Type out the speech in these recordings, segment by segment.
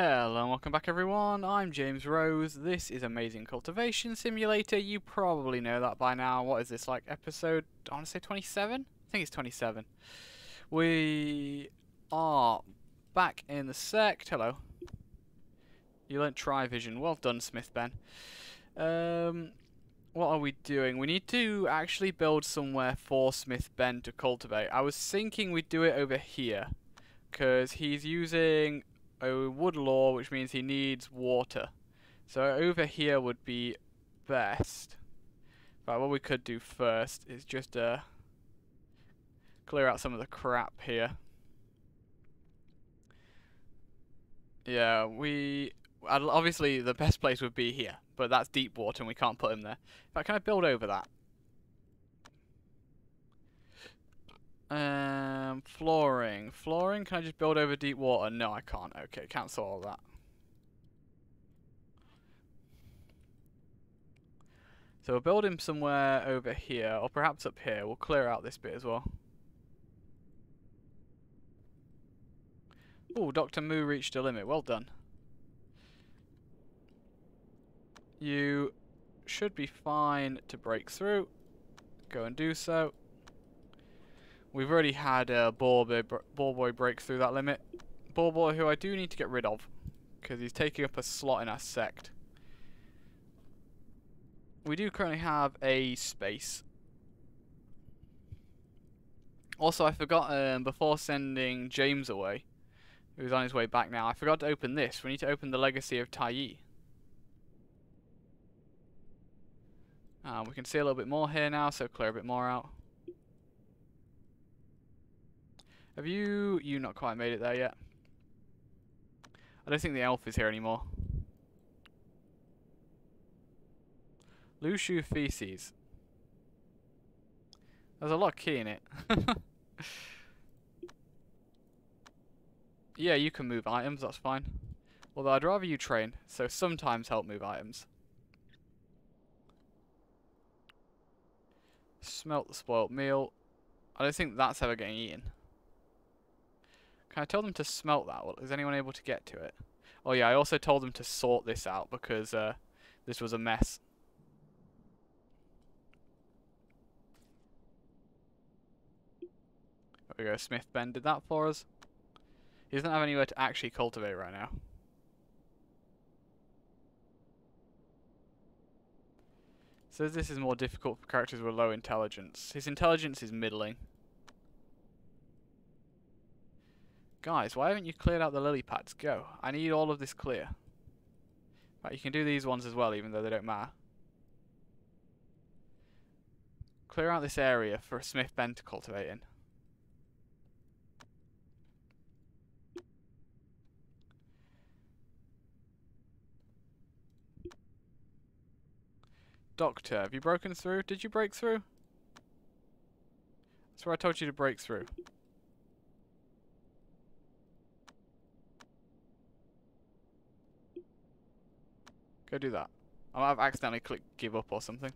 Hello and welcome back everyone, I'm James Rose, this is Amazing Cultivation Simulator. You probably know that by now. What is this, like episode, I want to say 27? I think it's 27. We are back in the Sect. Hello. You learnt Trivision, well done Smith Ben. What are we doing? We need to actually build somewhere for Smith Ben to cultivate. I was thinking we'd do it over here, because he's using a wood law, which means he needs water. So over here would be best. But what we could do first is just clear out some of the crap here. Yeah, obviously the best place would be here, but that's deep water and we can't put him there. In fact, can I build over that? Flooring. Flooring, can I just build over deep water? No, I can't. Okay, cancel all that. So we'll build him somewhere over here, or perhaps up here. We'll clear out this bit as well. Ooh, Dr. Moo reached a limit. Well done. You should be fine to break through. Go and do so. We've already had Ball Boy break through that limit. Ball Boy, who I do need to get rid of, because he's taking up a slot in our sect. We do currently have a space. Also, I forgot before sending James away, who's on his way back now, I forgot to open this. We need to open the Legacy of Tai. We can see a little bit more here now, so clear a bit more out. Have you not quite made it there yet? I don't think the elf is here anymore. Lushu feces. There's a lot of key in it. Yeah, you can move items, that's fine. Although I'd rather you train, so sometimes help move items. Smelt the spoiled meal. I don't think that's ever getting eaten. Can I tell them to smelt that? Well, is anyone able to get to it? Oh yeah, I also told them to sort this out because this was a mess. There we go, Smith Ben did that for us. He doesn't have anywhere to actually cultivate right now. So this is more difficult for characters with low intelligence. His intelligence is middling. Guys, why haven't you cleared out the lily pads? Go. I need all of this clear. Right, you can do these ones as well, even though they don't matter. Clear out this area for Smith Ben to cultivate in. Doctor, have you broken through? Did you break through? That's where I told you to break through. Go do that. I might have accidentally clicked give up or something.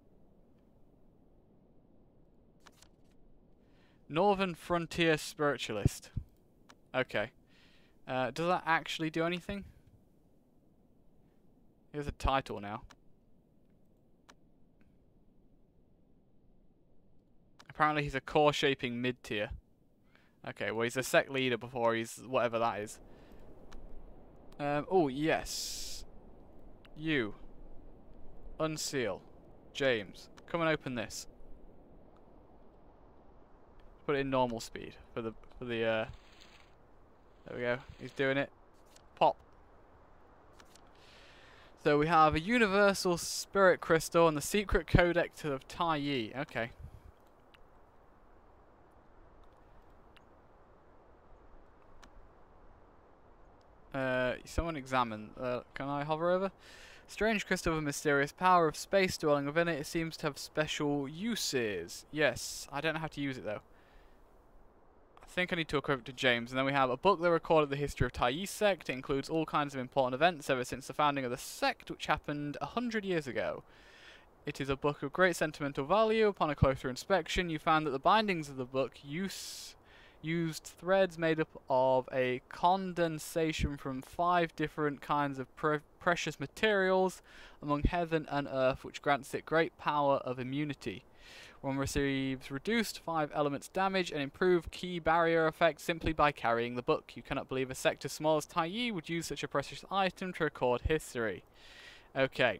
Northern Frontier Spiritualist. Okay. Does that actually do anything? Here's a title now. Apparently he's a core shaping mid-tier. Okay, well he's a sect leader before he's whatever that is. Oh yes. You. Unseal. James. Come and open this. Put it in normal speed for the there we go. He's doing it. Pop. So we have a universal spirit crystal and the secret codex of Tai. Okay. Someone examine. Can I hover over? Strange crystal with mysterious power of space dwelling within it. It seems to have special uses. Yes, I don't know how to use it though. I think I need to equip it to James. And then we have a book that recorded the history of Tai Sect. It includes all kinds of important events ever since the founding of the Sect, which happened 100 years ago. It is a book of great sentimental value. Upon a closer inspection, you found that the bindings of the book Used threads made up of a condensation from 5 different kinds of precious materials among heaven and earth, which grants it great power of immunity. One receives reduced 5 elements damage and improved key barrier effect simply by carrying the book. You cannot believe a sect as small as Tai Yi would use such a precious item to record history. Okay.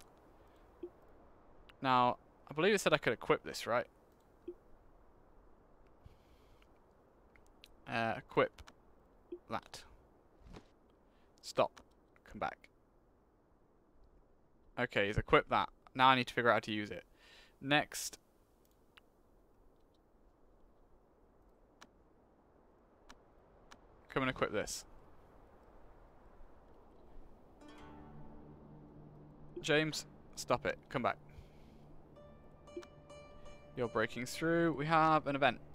Now, I believe it said I could equip this, right? Equip that. Stop. Come back. Okay, he's equipped that. Now I need to figure out how to use it. Next. Come and equip this. James, stop it. Come back. You're breaking through. We have an event.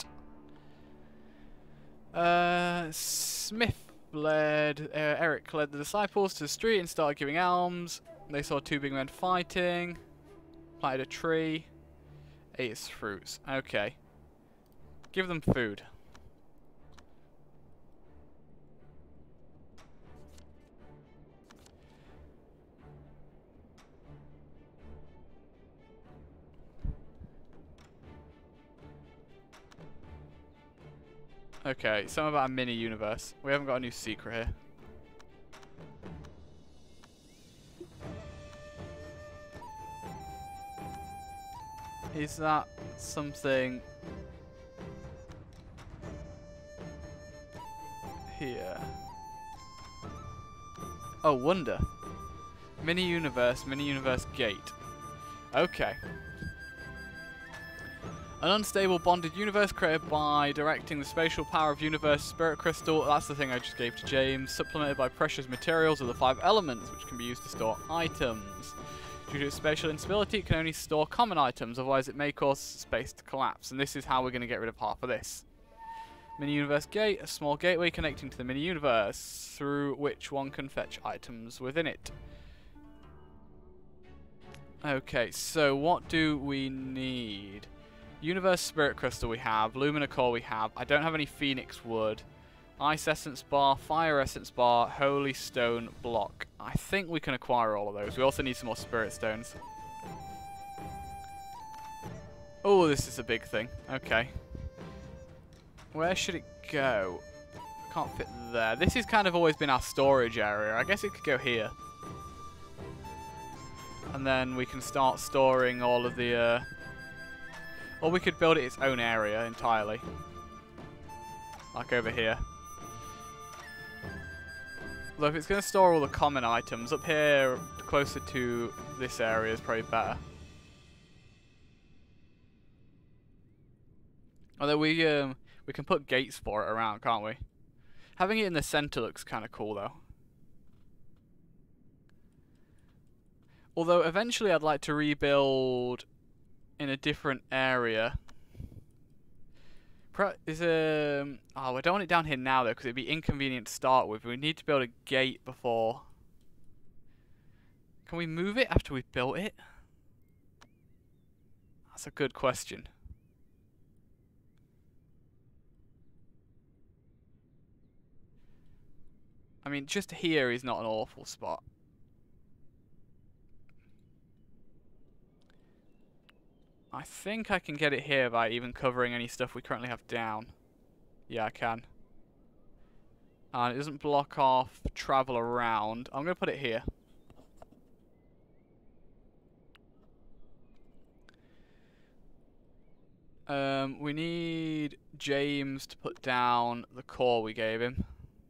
Eric led the disciples to the street and started giving alms. They saw 2 big men fighting. Planted a tree. Ate its fruits. Okay. Give them food. Okay, something about a mini universe. We haven't got a new secret here. Is that something here? Oh, wonder. Mini universe gate. Okay. An unstable bonded universe created by directing the spatial power of universe spirit crystal. That's the thing I just gave to James. Supplemented by precious materials of the 5 elements, which can be used to store items. Due to its spatial instability, it can only store common items, otherwise it may cause space to collapse. And this is how we're going to get rid of half of this. Mini-universe gate, a small gateway connecting to the mini-universe, through which one can fetch items within it. Okay, so what do we need? Universe Spirit Crystal we have, Lumina Core we have. I don't have any Phoenix Wood. Ice Essence Bar, Fire Essence Bar, Holy Stone Block. I think we can acquire all of those. We also need some more Spirit Stones. Oh, this is a big thing. Okay. Where should it go? Can't fit there. This has kind of always been our storage area. I guess it could go here. And then we can start storing all of the... Or we could build it its own area entirely. Like over here. Although if it's going to store all the common items, up here, closer to this area is probably better. Although we can put gates for it around, can't we? Having it in the center looks kind of cool, though. Although eventually I'd like to rebuild in a different area. Oh, I don't want it down here now, though, because it'd be inconvenient to start with. We need to build a gate before. Can we move it after we've built it? That's a good question. I mean, just here is not an awful spot. I think I can get it here by even covering any stuff we currently have down. Yeah, I can. And it doesn't block off travel around. I'm going to put it here. We need James to put down the core we gave him.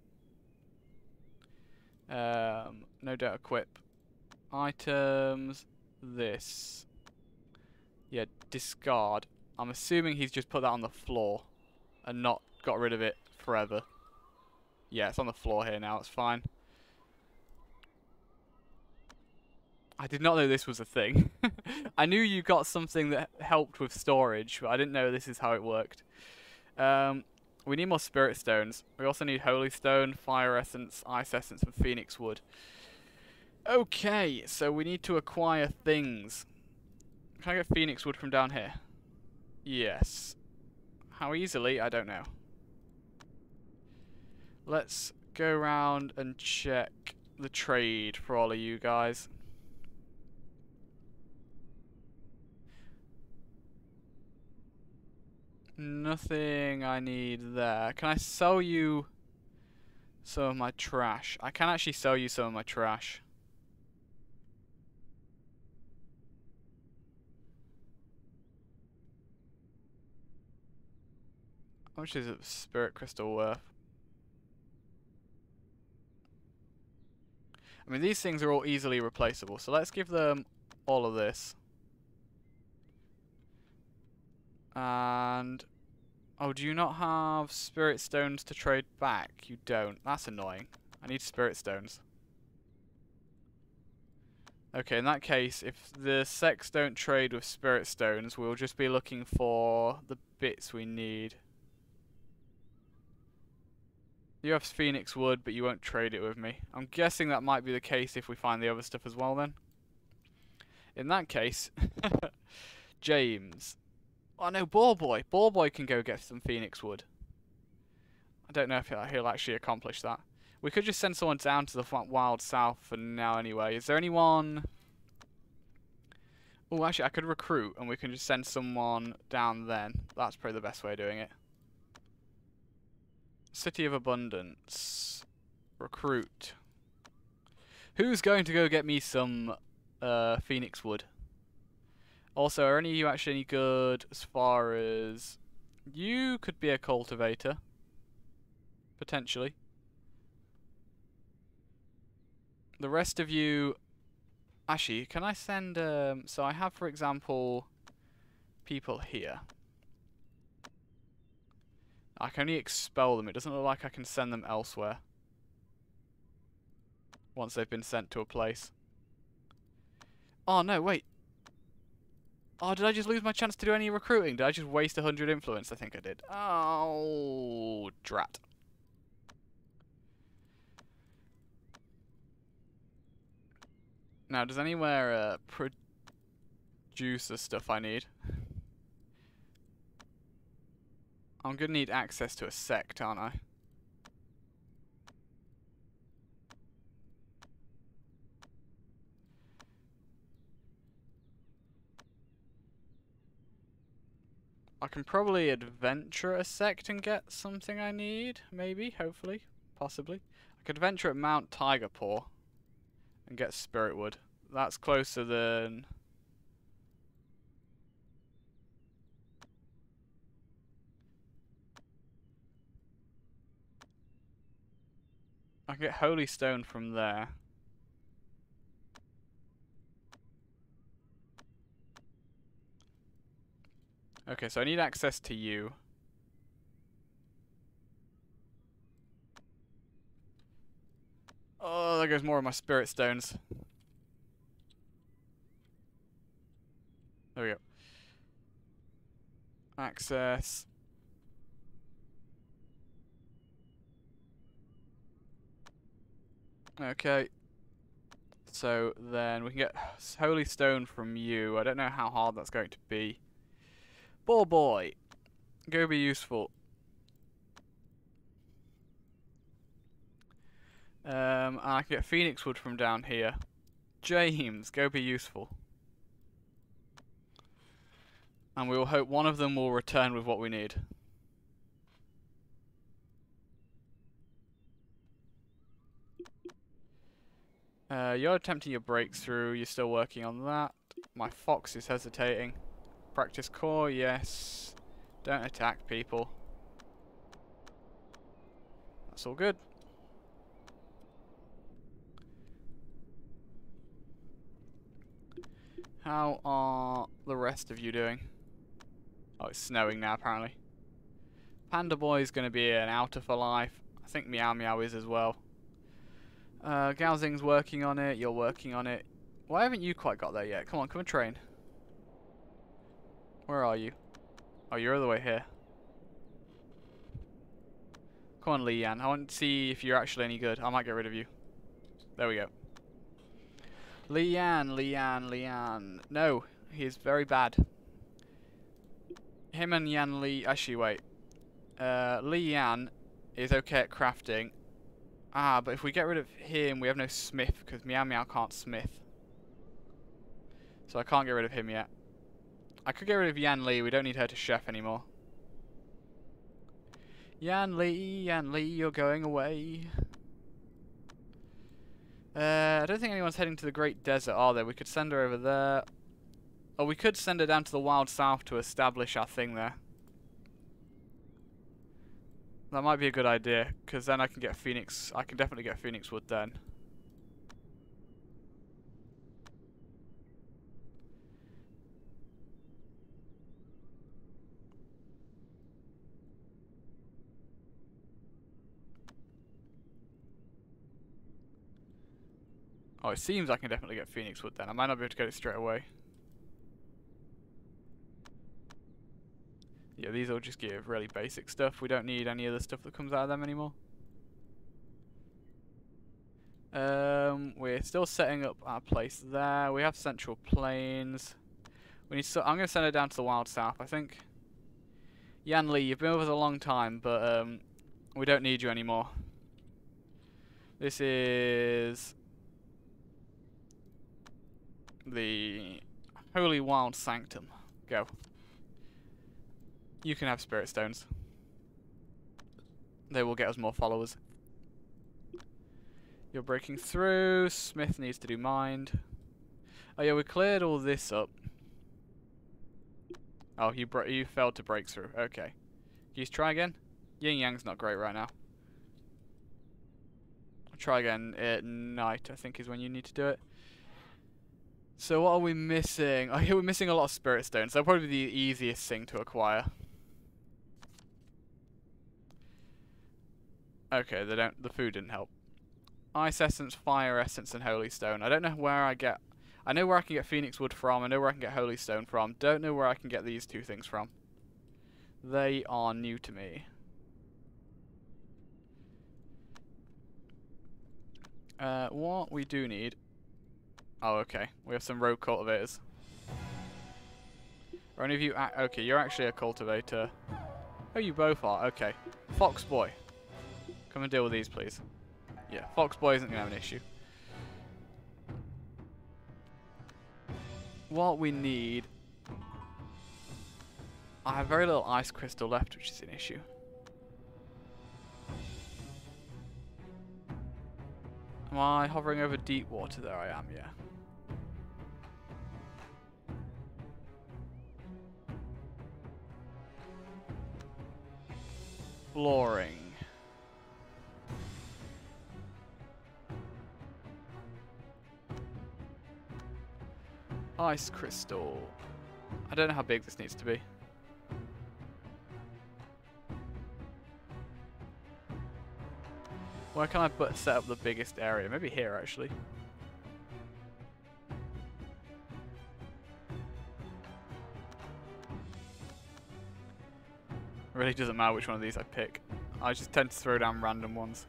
No doubt equip. Items. This. Yeah, discard. I'm assuming he's just put that on the floor and not got rid of it forever. Yeah, it's on the floor here now. It's fine. I did not know this was a thing. I knew you got something that helped with storage, but I didn't know this is how it worked. We need more Spirit Stones. We also need Holy Stone, Fire Essence, Ice Essence, and Phoenix Wood. Okay, so we need to acquire things. Can I get Phoenix Wood from down here? Yes. How easily? I don't know. Let's go around and check the trade for all of you guys. Nothing I need there. Can I sell you some of my trash? I can actually sell you some of my trash. How much is a spirit crystal worth? I mean, these things are all easily replaceable, so let's give them all of this. And... oh, do you not have spirit stones to trade back? You don't. That's annoying. I need spirit stones. Okay, in that case, if the sects don't trade with spirit stones, we'll just be looking for the bits we need. You have phoenix wood, but you won't trade it with me. I'm guessing that might be the case if we find the other stuff as well then. In that case, James. Oh no, Ball Boy. Ball Boy can go get some phoenix wood. I don't know if he'll actually accomplish that. We could just send someone down to the wild south for now anyway. Is there anyone... oh, actually, I could recruit, and we can just send someone down then. That's probably the best way of doing it. City of Abundance. Recruit. Who's going to go get me some phoenix wood? Also, are any of you actually any good as far as... you could be a cultivator. Potentially. The rest of you... actually, can I send... so I have, for example, people here. I can only expel them. It doesn't look like I can send them elsewhere. Once they've been sent to a place. Oh, no, wait. Oh, did I just lose my chance to do any recruiting? Did I just waste 100 influence? I think I did. Oh, drat. Now, does anywhere produce the stuff I need? I'm gonna need access to a sect, aren't I? I can probably adventure a sect and get something I need. Maybe, hopefully, possibly. I could venture at Mount Tiger Paw and get spirit wood. That's closer than... I can get holy stone from there. Okay, so I need access to you. Oh, there goes more of my spirit stones. There we go. Access. Okay. So then we can get holy stone from you. I don't know how hard that's going to be. Ball Boy. Go be useful. I can get phoenix wood from down here. James, go be useful. And we will hope one of them will return with what we need. You're attempting your breakthrough. You're still working on that. My fox is hesitating. Practice core, yes. Don't attack people. That's all good. How are the rest of you doing? Oh, it's snowing now, apparently. Panda Boy's going to be an outer for life. I think Meow Meow is as well. Gaozing's working on it. You're working on it. Why haven't you quite got there yet? Come on, come and train. Where are you? Oh, you're all the way here. Come on, Leanne. I want to see if you're actually any good. I might get rid of you. There we go. Leanne. No, he is very bad. Him and Yan Li... actually, wait. Leanne is okay at crafting. Ah, but if we get rid of him, we have no smith, because Meow Meow can't smith. So I can't get rid of him yet. I could get rid of Yan Li, we don't need her to chef anymore. Yan Li, you're going away. I don't think anyone's heading to the Great Desert, are they? We could send her over there. Or we could send her down to the Wild South to establish our thing there. That might be a good idea, because then I can get Phoenix. I can definitely get Phoenix Wood then. Oh, it seems I can definitely get Phoenix Wood then. I might not be able to get it straight away. Yeah, these all just give really basic stuff. We don't need any other stuff that comes out of them anymore. We're still setting up our place there. We have Central Plains. We need. I'm going to send her down to the Wild South, I think. Yan Li, you've been with us a long time, but we don't need you anymore. This is the Holy Wild Sanctum. Go. You can have Spirit Stones. They will get us more followers. You're breaking through. Smith needs to do mind. Oh yeah, we cleared all this up. Oh, you failed to break through. Okay. Can you try again? Yin Yang's not great right now. I'll try again at night, I think is when you need to do it. So what are we missing? Oh yeah, we're missing a lot of Spirit Stones. That'll probably be the easiest thing to acquire. Okay, the food didn't help. Ice Essence, Fire Essence, and Holy Stone. I don't know where I get... I know where I can get Phoenix Wood from. I know where I can get Holy Stone from. Don't know where I can get these two things from. They are new to me. What we do need... Oh, okay. We have some rogue cultivators. Are any of you... Okay, you're actually a cultivator. Oh, you both are. Okay. Fox Boy. Come and deal with these, please. Yeah, Fox Boy isn't going to have an issue. What we need... I have very little ice crystal left, which is an issue. Am I hovering over deep water? There I am, yeah. Flooring. Ice crystal. I don't know how big this needs to be. Where can I set up the biggest area? Maybe here, actually. It really doesn't matter which one of these I pick. I just tend to throw down random ones.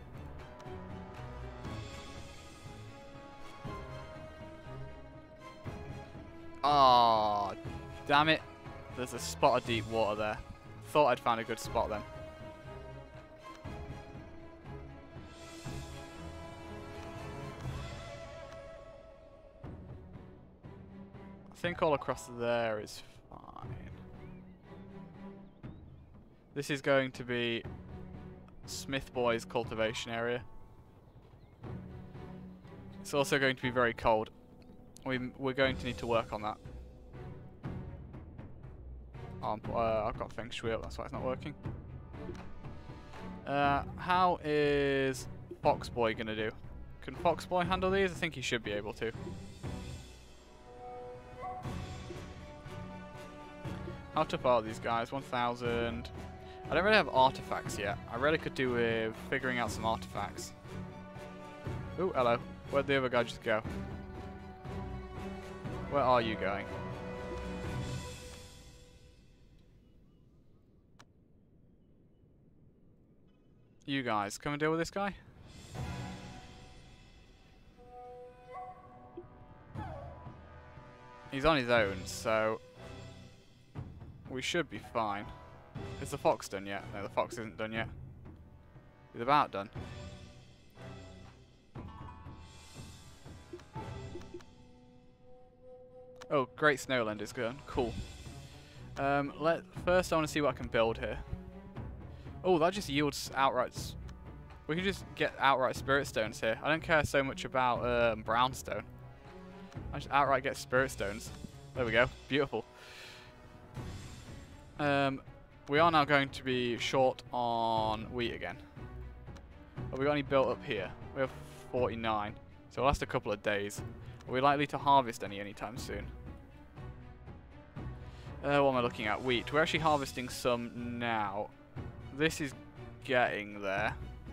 Ah, oh, damn it. There's a spot of deep water there. Thought I'd found a good spot then. I think all across there is fine. This is going to be Smith Boy's cultivation area. It's also going to be very cold. We're going to need to work on that. I've got Feng Shui up, that's why it's not working. How is Fox Boy going to do? Can Fox Boy handle these? I think he should be able to. How tough are these guys? 1,000. I don't really have artifacts yet. I really could do with figuring out some artifacts. Ooh, hello. Where'd the other guy just go? Where are you going? You guys, come and deal with this guy. He's on his own, so we should be fine. Is the fox done yet? No, the fox isn't done yet. He's about done. Oh, Great Snowland is good. Cool. First I want to see what I can build here. Oh, that just yields outright. We can just get outright spirit stones here. I don't care so much about brownstone. I just outright get spirit stones. There we go. Beautiful. We are now going to be short on wheat again. Have we got any built up here? We have 49. So it'll last a couple of days. Are we likely to harvest anytime soon? What am I looking at? Wheat. We're actually harvesting some now. This is getting there.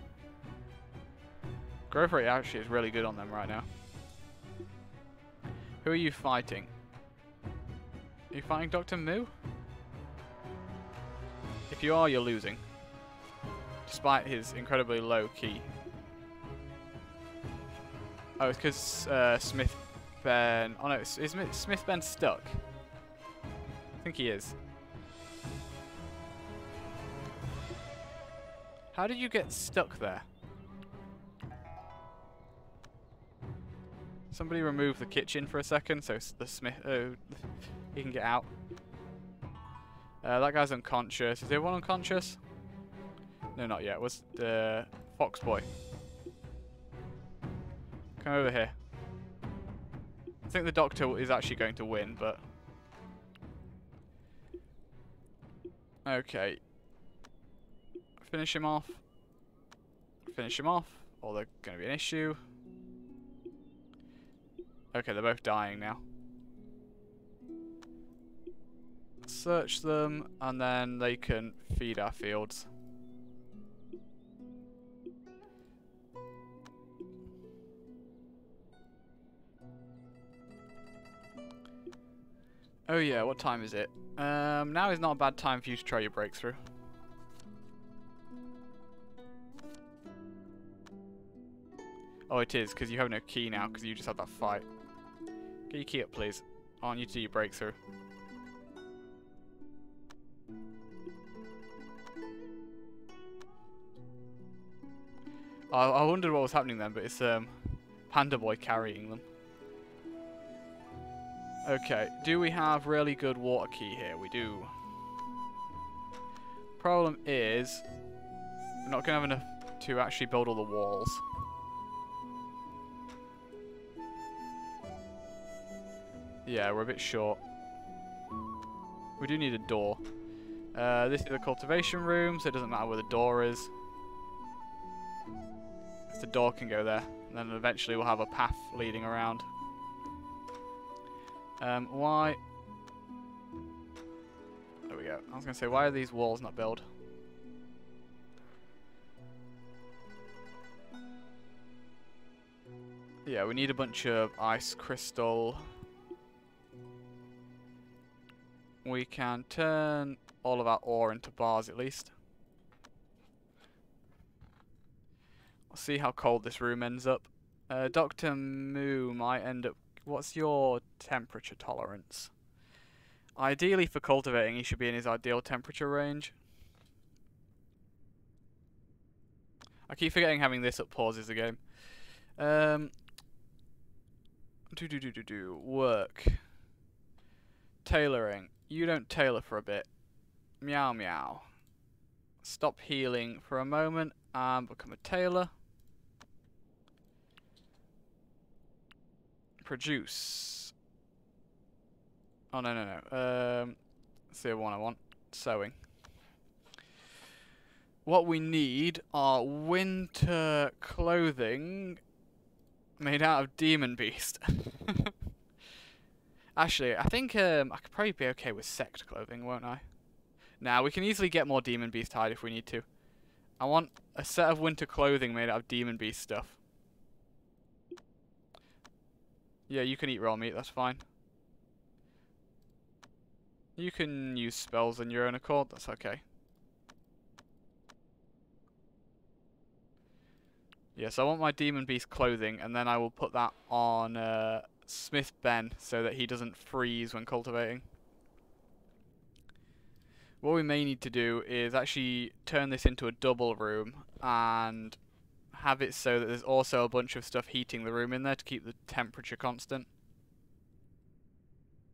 Growth rate actually is really good on them right now. Who are you fighting? Are you fighting Dr. Moo? If you are, you're losing. Despite his incredibly low key. Oh, it's because Smith Ben... Oh no, is Smith Ben stuck? I think he is. How did you get stuck there? Somebody remove the kitchen for a second so the Smith... he can get out. That guy's unconscious. Is everyone unconscious? No, not yet. Was the Fox Boy? Come over here. I think the doctor is actually going to win, but... Okay. Finish him off. Finish him off. Or there's going to be an issue. Okay, they're both dying now. Search them, and then they can feed our fields. Oh yeah, what time is it? Now is not a bad time for you to try your breakthrough. Oh, it is, because you have no key now, because you just had that fight. Get your key up, please. I want you to do your breakthrough. I wondered what was happening then, but it's Panda Boy carrying them. Okay, do we have really good water key here? We do. Problem is, we're not going to have enough to actually build all the walls. Yeah, we're a bit short. We do need a door. This is the cultivation room, so it doesn't matter where the door is. The door can go there, and then eventually we'll have a path leading around. Why? There we go. I was going to say, why are these walls not built? Yeah, we need a bunch of ice crystal. We can turn all of our ore into bars at least. We'll see how cold this room ends up. Dr. Moo might end up... What's your temperature tolerance? Ideally for cultivating, he should be in his ideal temperature range. I keep forgetting having this up pauses the game. Work. Tailoring. You don't tailor for a bit. Meow meow. Stop healing for a moment and become a tailor. Produce. Oh, no. That's the other one I want. Sewing. What we need are winter clothing made out of demon beast. Actually, I think I could probably be okay with sect clothing, won't I? Now we can easily get more demon beast hide if we need to. I want a set of winter clothing made out of demon beast stuff. Yeah, you can eat raw meat, that's fine. You can use spells on your own accord, that's okay. Yes, I want my demon beast clothing, and then I will put that on Smith Ben so that he doesn't freeze when cultivating. What we may need to do is actually turn this into a double room and have it so that there's also a bunch of stuff heating the room in there to keep the temperature constant.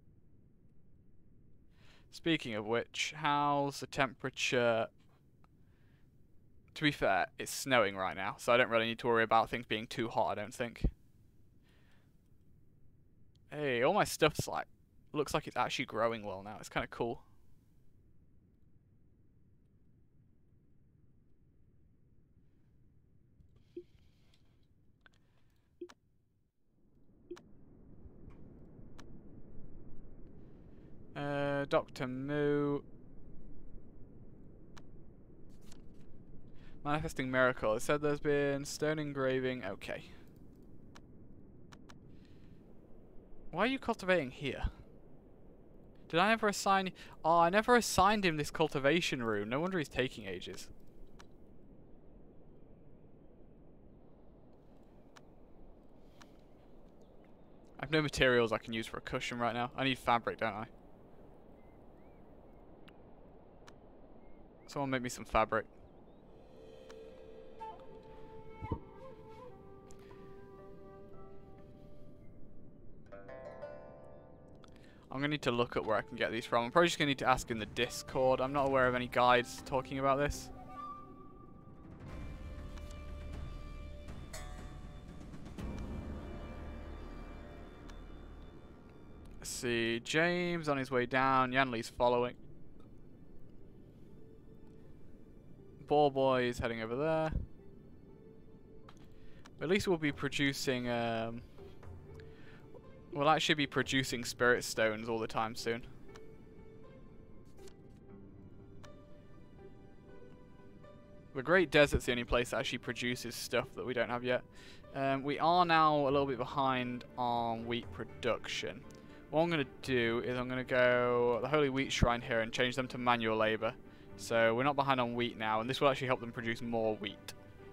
Speaking of which, how's the temperature? To be fair, it's snowing right now, so I don't really need to worry about things being too hot, I don't think. Hey, all my stuff's like, looks like it's actually growing well now. It's kind of cool. Dr. Moo. Manifesting miracle. It said there's been stone engraving. Okay. Why are you cultivating here? Did I never assign... Oh, I never assigned him this cultivation room. No wonder he's taking ages. I have no materials I can use for a cushion right now. I need fabric, don't I? Someone make me some fabric. I'm going to need to look at where I can get these from. I'm probably just going to need to ask in the Discord. I'm not aware of any guides talking about this. Let's see. James on his way down. Yanli's following. Ball Boy is heading over there. At least we'll be producing... we'll actually be producing spirit stones all the time soon. The Great Desert's the only place that actually produces stuff that we don't have yet. We are now a little bit behind on wheat production. What I'm going to do is I'm going to go at the Holy Wheat Shrine here and change them to manual labour. So we're not behind on wheat now, and this will actually help them produce more wheat.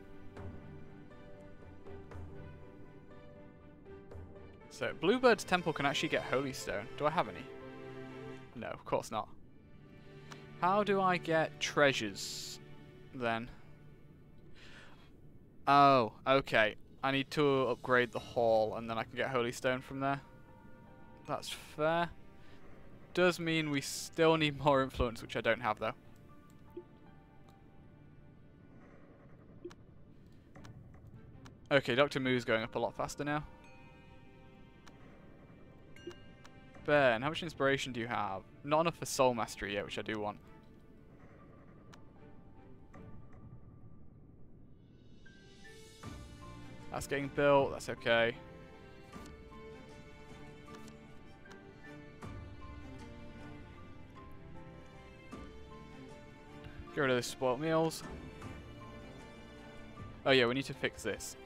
So Bluebird's Temple can actually get Holy Stone. Do I have any? No, of course not. How do I get treasures then? Oh, okay. I need to upgrade the hall and then I can get Holy Stone from there. That's fair. Does mean we still need more influence, which I don't have though. Okay, Dr. Moo's going up a lot faster now. Ben, how much inspiration do you have? Not enough for Soul Mastery yet, which I do want. That's getting built, that's okay. Get rid of those spoilt meals. Oh yeah, we need to fix this.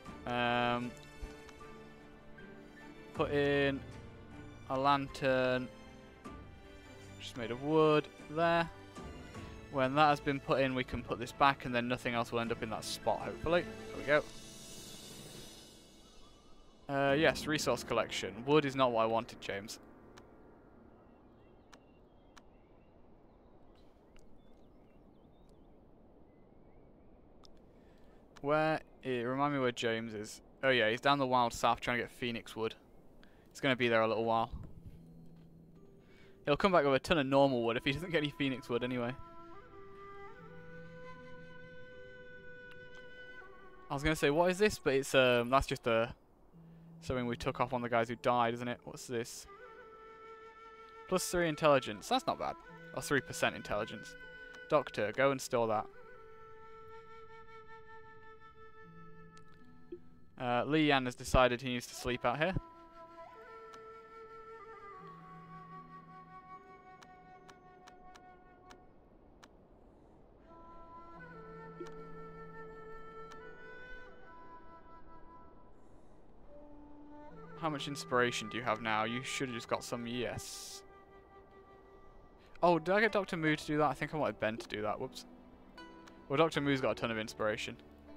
Put in a lantern, just made of wood, there. When that has been put in, we can put this back and then nothing else will end up in that spot, hopefully. There we go. Yes, resource collection. Wood is not what I wanted, James. Remind me where James is. Oh yeah, he's down the wild south trying to get phoenix wood. He's going to be there a little while. He'll come back with a ton of normal wood if he doesn't get any phoenix wood anyway. I was going to say, what is this? But it's that's just something we took off on the guys who died, isn't it? What's this? +3 intelligence. That's not bad. Or 3% intelligence. Doctor, go and store that. Lee Yan has decided he needs to sleep out here. How much inspiration do you have now? You should have just got some, yes. Oh, did I get Dr. Moo to do that? I think I wanted Ben to do that, whoops. Well, Dr. Moo's got a ton of inspiration.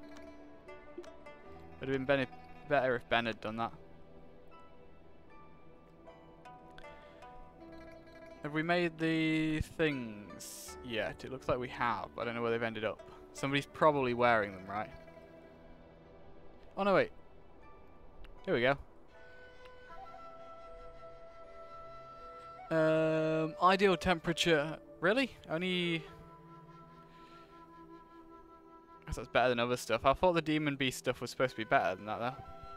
It would have been better if Ben had done that. Have we made the things yet? It looks like we have, but I don't know where they've ended up. Somebody's probably wearing them, right? Oh no, wait. Here we go. Ideal temperature. Really? Only... I guess that's better than other stuff. I thought the demon beast stuff was supposed to be better than that, though.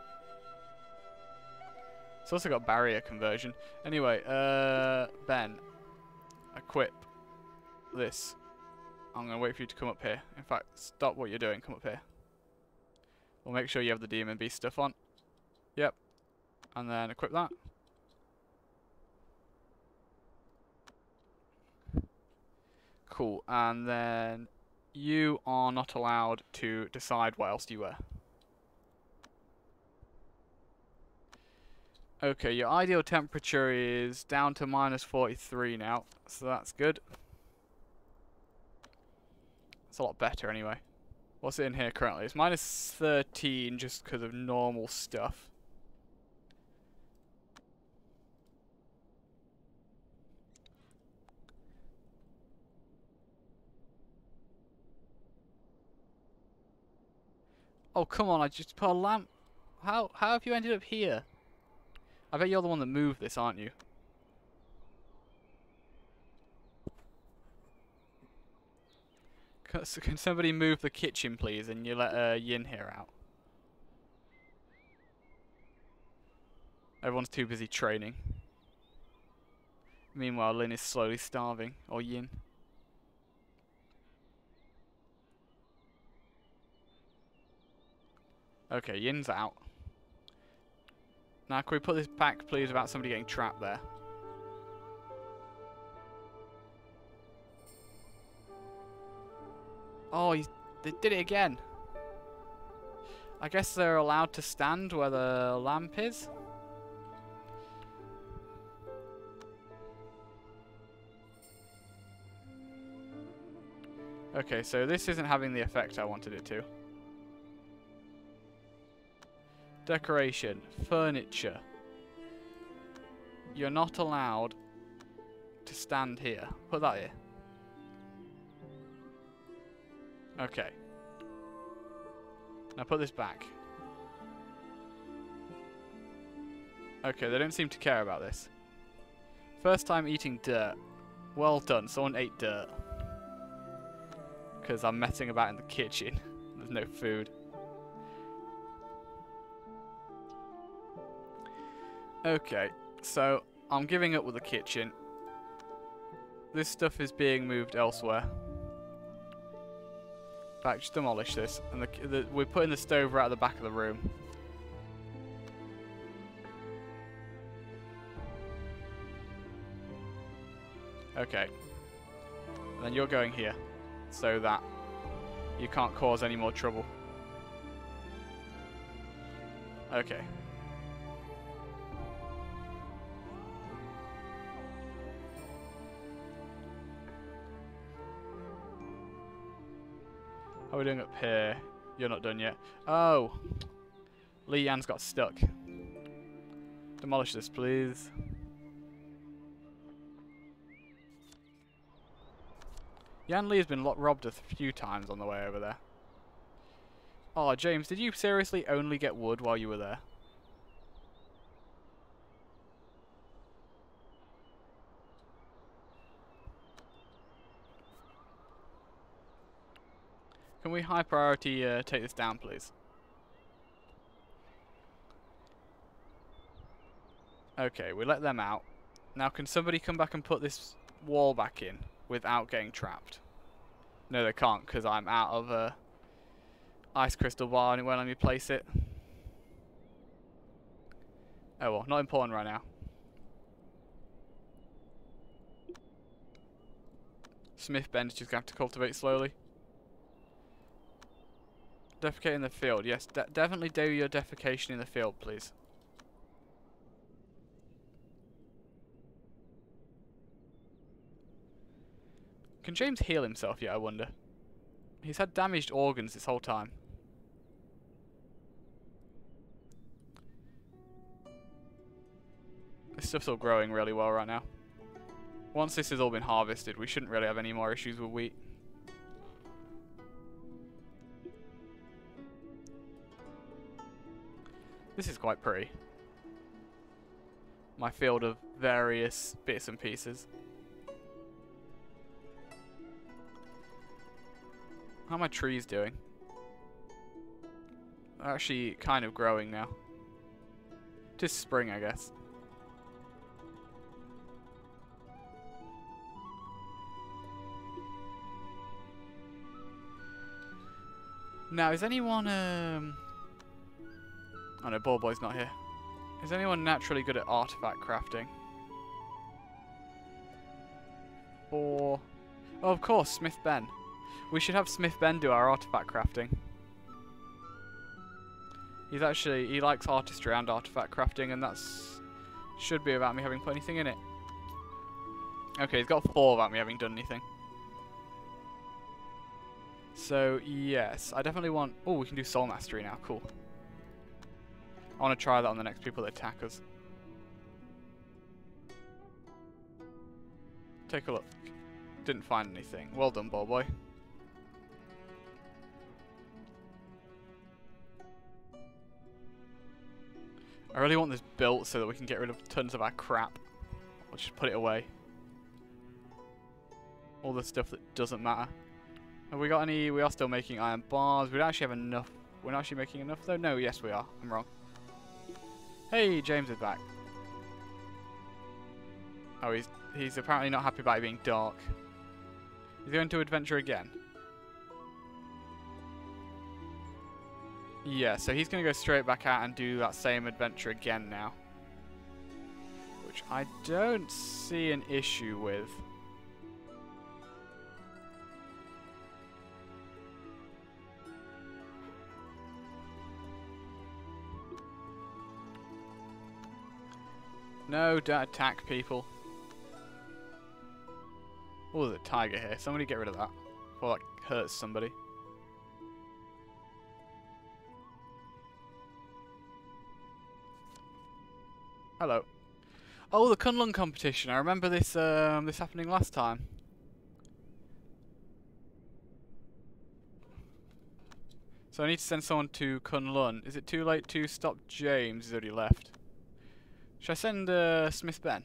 It's also got barrier conversion. Anyway, Ben, equip this. I'm going to wait for you to come up here. In fact, stop what you're doing. Come up here. We'll make sure you have the demon beast stuff on. Yep. And then equip that. Cool. And then you are not allowed to decide what else you wear. Okay, your ideal temperature is down to -43 now, so that's good. It's a lot better anyway. What's it in here currently? It's -13 just because of normal stuff. Oh, come on, I just put a lamp. How have you ended up here? I bet you're the one that moved this, aren't you? Can somebody move the kitchen, please, and you let Yin here out? Everyone's too busy training. Meanwhile, Lin is slowly starving. Or Yin. Okay, Yin's out. Now, can we put this back, please, without somebody getting trapped there? Oh, they did it again. I guess they're allowed to stand where the lamp is. Okay, so this isn't having the effect I wanted it to. Decoration, furniture. You're not allowed to stand here. Put that here. Okay. Now put this back. Okay, they don't seem to care about this. First time eating dirt. Well done, someone ate dirt. Because I'm messing about in the kitchen. There's no food. Okay, so I'm giving up with the kitchen. This stuff is being moved elsewhere. In fact, just demolish this. And we're putting the stove right at the back of the room. Okay. And then you're going here. So that you can't cause any more trouble. Okay. How are we doing up here? You're not done yet. Oh! Li Yan's got stuck. Demolish this, please. Yan Li has been robbed a few times on the way over there. Oh, James, did you seriously only get wood while you were there? Can we high priority take this down, please? Okay, we let them out. Now, can somebody come back and put this wall back in without getting trapped? No, they can't, because I'm out of ice crystal bar and it won't let me place it. Oh well, not important right now. Smith Ben's just going to have to cultivate slowly. Defecate in the field. Yes, definitely do your defecation in the field, please. Can James heal himself yet, I wonder? He's had damaged organs this whole time. This stuff's all growing really well right now. Once this has all been harvested, we shouldn't really have any more issues with wheat. This is quite pretty. My field of various bits and pieces. How are my trees doing? They're actually kind of growing now. Tis spring, I guess. Now, is anyone, oh no, Ball Boy's not here. Is anyone naturally good at artifact crafting? Or... oh, of course, Smith Ben. We should have Smith Ben do our artifact crafting. He's actually... he likes artistry and artifact crafting, and that's... should be without me having put anything in it. Okay, he's got 4 without me having done anything. So, yes, I definitely want... oh, we can do Soul Mastery now, cool. I want to try that on the next people that attack us. Take a look. Didn't find anything. Well done, Ball Boy. I really want this built so that we can get rid of tons of our crap. I'll just put it away. All the stuff that doesn't matter. Have we got any... we are still making iron bars. We don't actually have enough. We're not actually making enough though? No, yes we are. I'm wrong. Hey, James is back. Oh, he's apparently not happy about it being dark. He's going to adventure again. Yeah, so he's going to go straight back out and do that same adventure again now. Which I don't see an issue with. No, don't attack people. Oh, there's a tiger here. Somebody get rid of that. Before that hurts somebody. Hello. Oh, the Kunlun competition. I remember this this happening last time. So I need to send someone to Kunlun. Is it too late to stop James? He's already left. Should I send Smith Ben?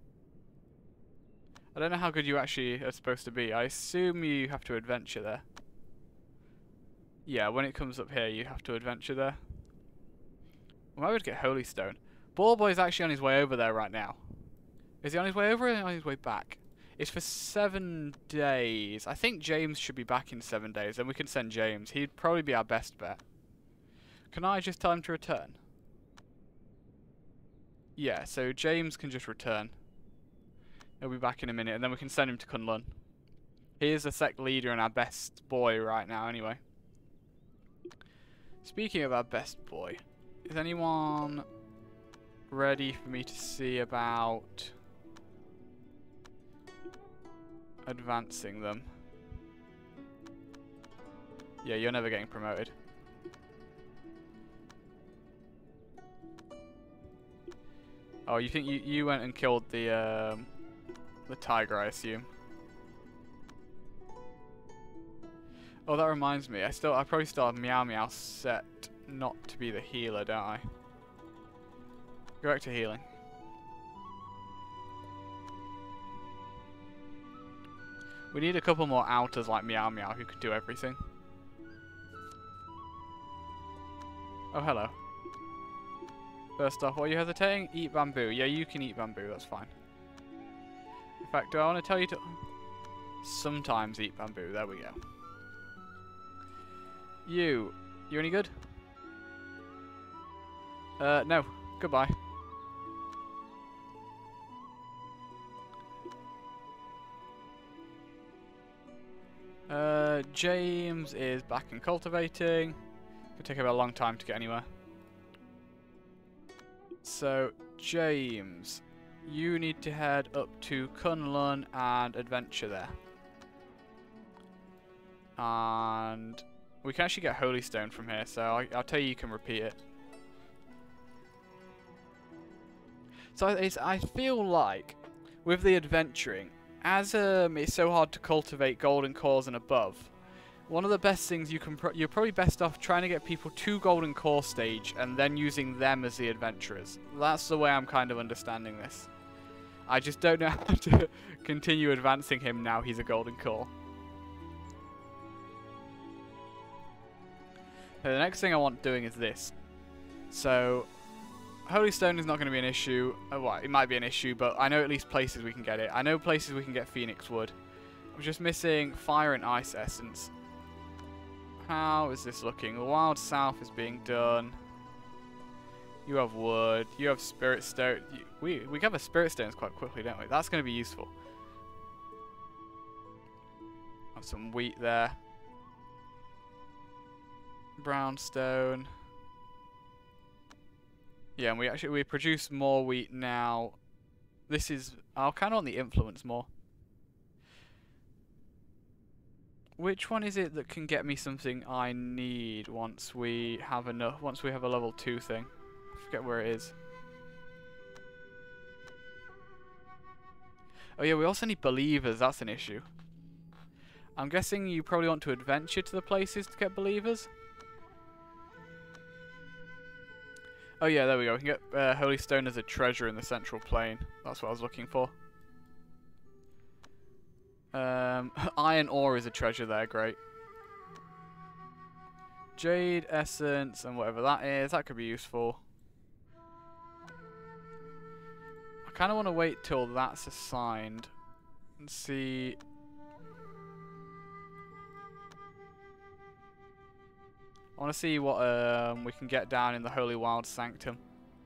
I don't know how good you actually are supposed to be. I assume you have to adventure there. Yeah, when it comes up here, you have to adventure there. Well, I would get Holy Stone. Ball Boy's actually on his way over there right now. Is he on his way over or on his way back? It's for 7 days. I think James should be back in 7 days. Then we can send James. He'd probably be our best bet. Can I just tell him to return? Yeah, so James can just return. He'll be back in a minute, and then we can send him to Kunlun. He is the Sect leader and our best boy right now, anyway. Speaking of our best boy, is anyone ready for me to see about advancing them? Yeah, you're never getting promoted. Oh, you think you went and killed the tiger, I assume. Oh, that reminds me. I probably still have Meow Meow set not to be the healer, don't I? Go back to healing. We need a couple more outers like Meow Meow who could do everything. Oh, hello. First off, why are you hesitating? Eat bamboo. Yeah, you can eat bamboo, that's fine. In fact, do I want to tell you to sometimes eat bamboo? There we go. You any good? No. Goodbye. James is back in cultivating. It'll take a long time to get anywhere. So, James, you need to head up to Kunlun and adventure there. And we can actually get Holy Stone from here, so I'll tell you can repeat it. So I feel like with the adventuring, as it's so hard to cultivate golden cores and above, one of the best things you're probably best off trying to get people to golden core stage and then using them as the adventurers. That's the way I'm kind of understanding this. I just don't know how to continue advancing him now he's a golden core. So the next thing I want doing is this. So, Holy Stone is not going to be an issue. Well, it might be an issue, but I know at least places we can get it. I know places we can get Phoenix Wood. I'm just missing Fire and Ice Essence. How is this looking? The Wild South is being done. You have wood. You have Spirit Stone. We gather Spirit Stones quite quickly, don't we? That's going to be useful. Have some wheat there. Brownstone. Yeah, and we produce more wheat now. This is... I'll kind of want the influence more. Which one is it that can get me something I need once we have enough? Once we have a level 2 thing? I forget where it is. Oh yeah, we also need believers. That's an issue. I'm guessing you probably want to adventure to the places to get believers. Oh yeah, there we go. We can get Holy Stone as a treasure in the Central Plain. That's what I was looking for. Iron ore is a treasure there, great. Jade Essence and whatever that is, that could be useful. I kind of want to wait till that's assigned and see... I want to see what we can get down in the Holy Wild Sanctum.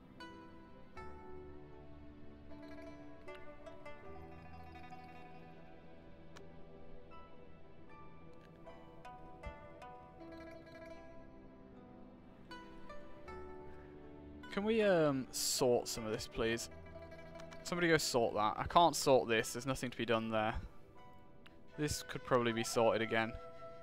Can we sort some of this, please? Somebody go sort that. I can't sort this. There's nothing to be done there. This could probably be sorted again.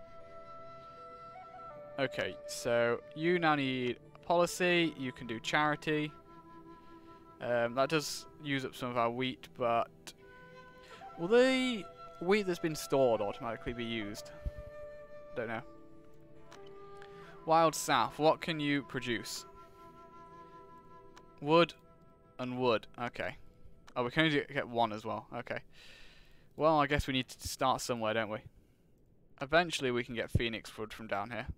Okay, so you now need policy. You can do charity. That does use up some of our wheat, but will the wheat that's been stored automatically be used? Don't know. Wild South. What can you produce? Wood and wood. Okay. Oh, we can only get one as well. Okay. Well, I guess we need to start somewhere, don't we? Eventually, we can get Phoenix Wood from down here.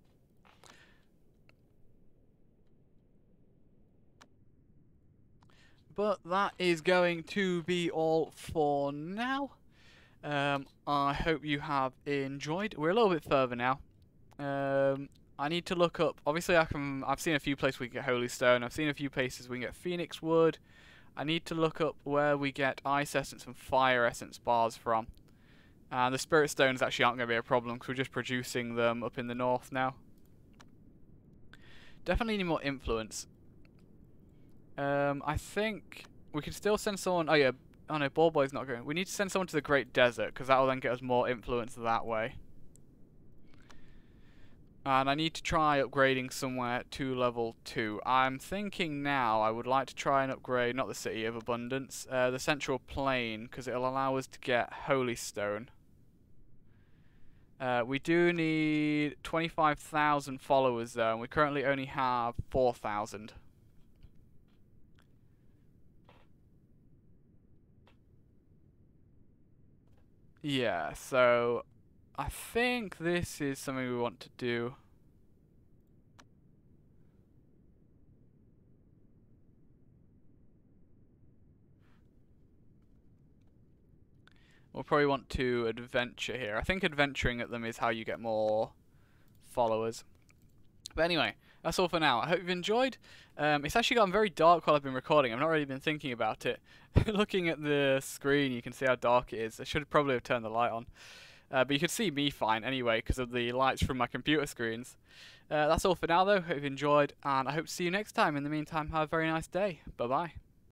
But that is going to be all for now. I hope you have enjoyed. We're a little bit further now. I need to look up. Obviously, I've seen a few places we can get Holy Stone. I've seen a few places we can get Phoenix Wood. I need to look up where we get Ice Essence and Fire Essence bars from. And the Spirit Stones actually aren't going to be a problem because we're just producing them up in the north now. Definitely need more influence. I think we could still send someone... Oh yeah, oh no, Ball Boy's not going. We need to send someone to the Great Desert because that will then get us more influence that way. And I need to try upgrading somewhere to level 2. I'm thinking now I would like to try and upgrade, not the City of Abundance, the Central Plain, because it'll allow us to get Holy Stone. We do need 25,000 followers though, and we currently only have 4,000. Yeah, so I think this is something we want to do. We'll probably want to adventure here. I think adventuring at them is how you get more followers. But anyway, that's all for now. I hope you've enjoyed. It's actually gotten very dark while I've been recording. I've not really been thinking about it. Looking at the screen, you can see how dark it is. I should probably have turned the light on. But you can see me fine anyway because of the lights from my computer screens. That's all for now though. Hope you've enjoyed, and I hope to see you next time. In the meantime, have a very nice day. Bye bye.